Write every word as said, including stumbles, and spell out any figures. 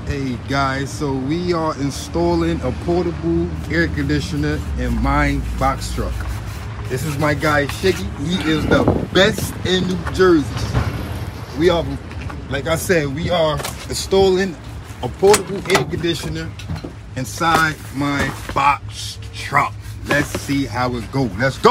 Hey guys, so we are installing a portable air conditioner in my box truck. This is my guy Shiggy. He is the best in New Jersey. We are, like I said, we are installing a portable air conditioner inside my box truck. Let's see how it goes. Let's go.